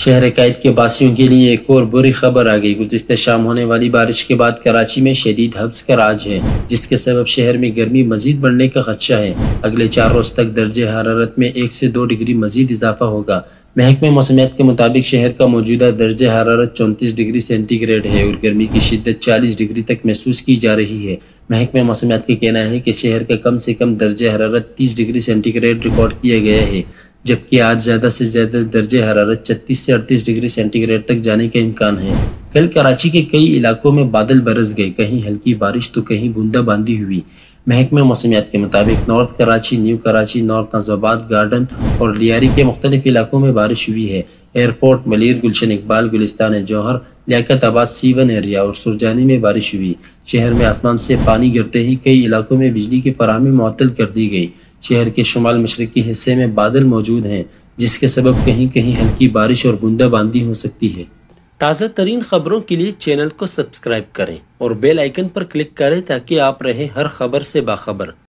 شہر قائد کے باسیوں کے لیے ایک اور بری خبر آ گئی۔ گزشتہ شام ہونے والی بارش کے بعد کراچی میں شدید حبس کا راج ہے، جس کے سبب شہر میں گرمی مزید بڑھنے کا خدشہ ہے۔ اگلے 4 روز تک درجہ حرارت میں 1 سے 2 ڈگری مزید اضافہ ہوگا۔ محکمہ موسمیات کے مطابق شہر کا موجودہ درجہ حرارت 34 ڈگری سینٹی گریڈ ہے اور گرمی کی شدت 40 ڈگری تک محسوس کی جا رہی ہے۔ محکمہ موسمیات کا کہنا ہے کہ شہر کا کم سے کم درجہ حرارت 30 ڈگری سینٹی گریڈ ریکارڈ کیا گیا ہے، جبکہ آج زیادہ سے زیادہ درجہ حرارت 36 سے 38 ڈگری سینٹی گریڈ تک جانے کا امکان ہے۔ کل کراچی کے کئی علاقوں میں بادل برس گئے، کہیں ہلکی بارش تو کہیں بوندا باندی ہوئی۔ محکمہ موسمیات کے مطابق north Karachi, new Karachi, north Nazimabad, garden اور لیاری کے مختلف علاقوں میں بارش ہوئی ہے۔ Airport, Malir, Gulshan Iqbal, Gulistan Jauhar, Liaquatabad C1 area اور سرجانی میں بارش ہوئی۔ شہر میں آسمان سے پانی گرتے ہی کئی علاقوں میں بجلی کی فراہمی معطل کر دی گئی۔ شہر کے شمال مشرقی حصے میں بادل موجود ہیں، جس کے سبب کہیں کہیں ہلکی بارش اور بوندا باندی ہو سکتی ہے۔ تازہ ترین خبروں کے لیے چینل کو سبسکرائب کریں اور بیل آئیکن پر کلک کریں تاکہ آپ رہیں ہر خبر سے باخبر۔